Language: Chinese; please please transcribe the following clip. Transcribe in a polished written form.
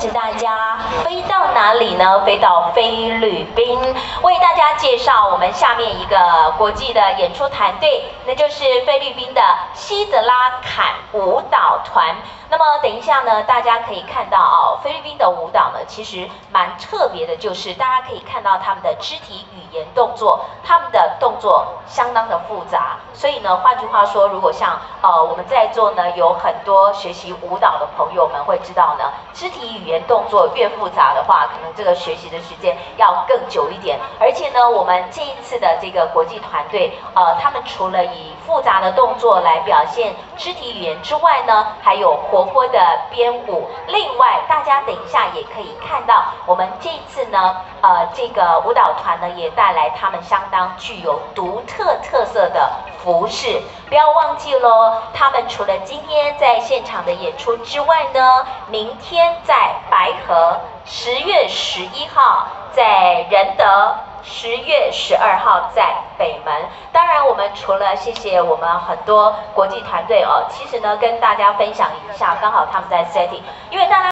着大家飞到哪里呢？飞到菲律宾，为大家介绍我们下面一个国际的演出团队，那就是菲律宾的西德拉坎舞蹈团。那么等一下呢，大家可以看到哦，菲律宾的舞蹈呢，其实蛮特别的，就是大家可以看到他们的肢体语言动作，他们的动作相当的复杂。所以呢，换句话说，如果像我们在座呢有很多学习舞蹈的朋友们会知道呢，肢体语言动作越复杂的话，可能这个学习的时间要更久一点。而且呢，我们这一次的这个国际团队，他们除了以复杂的动作来表现肢体语言之外呢，还有活泼的编舞。另外，大家等一下也可以看到，我们这一次呢，这个舞蹈团呢也带来他们相当具有独特特色的服饰。不要忘记喽，他们除了今天在现场的演出之外呢，明天在白河，10月11号在仁德，10月12号在北门。当然，我们除了谢谢我们很多国际团队哦，其实呢跟大家分享一下，刚好他们在 setting， 因为大家。